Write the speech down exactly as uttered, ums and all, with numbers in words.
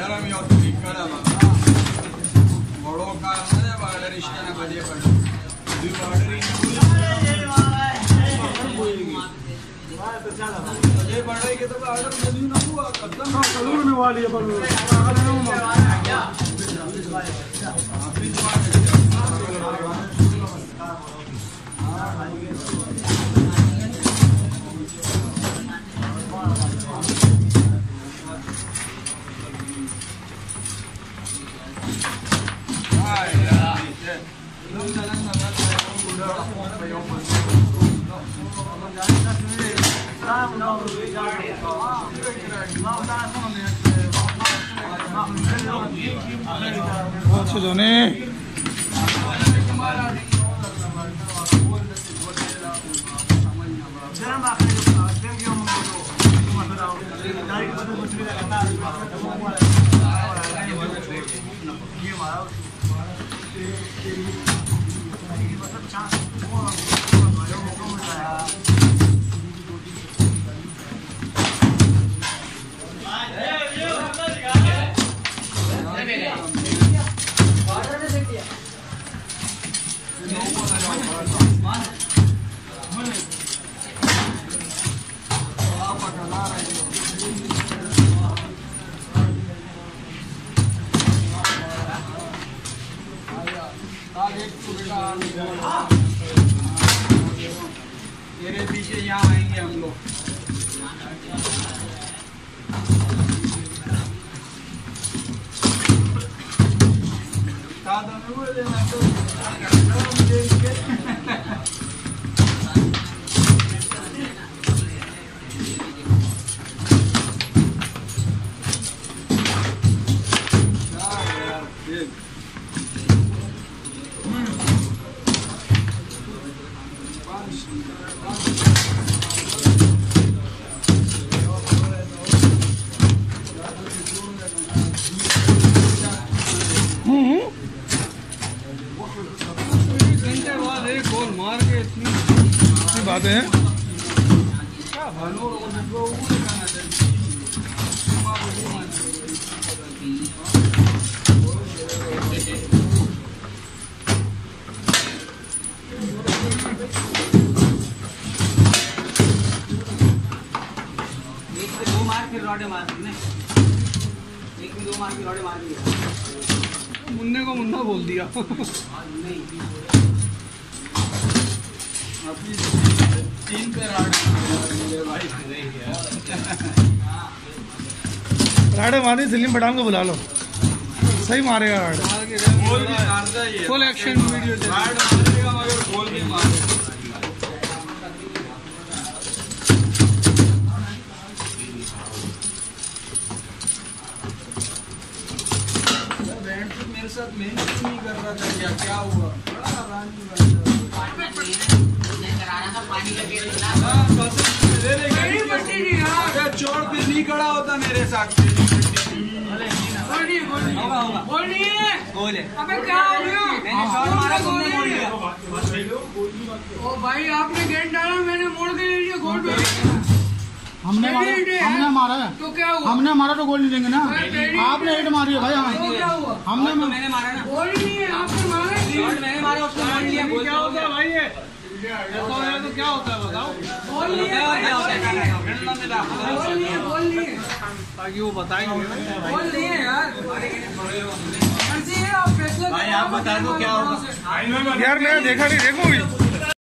अच्छे जोने तेरे पीछे यहाँ आएंगे हम लोग। बातें हैं दो मार फिर रॉडे मार दी ने, एक में दो मार के रॉडे मार दिया। मुन्ने को मुन्ना बोल दिया। तीन पे राडे राडे मारी सलीम पठान को बुला लो, सही मारेगा राडे। फुल एक्शन वीडियो मगर गोल भी मारेगा। मेरे साथ मेहनत नहीं कर रहा था, क्या क्या हुआ? बड़ा आरामी चोर पे नहीं खड़ा होता मेरे साथ। अबे क्या हो गया? मैंने शॉट मारा, तुमने मोड़ लिया। ओ भाई आपने गेंद डाला, मैंने मोड़ के ले लिया गोल पे। हमने मारा, हमने मारा है तो क्या हुआ? हमने मारा तो गोल नहीं देंगे ना। आपने हिट मारी है भाई। तो क्या हुआ? हमने मैंने मारा ना, गोल नहीं है, आपने मारा। शॉट मैंने मारा, उसको मोड़ लिया। क्या होता है भाई ये? तो क्या होता है बताओ? गोल नहीं है, गोल नहीं है, गोल नहीं है, ताकि वो बताएंगे। गोल नहीं है यार। मर्जी है, आप फैसला भाई आप बता दो क्या होगा। यार मैं देखा नहीं, देखो भी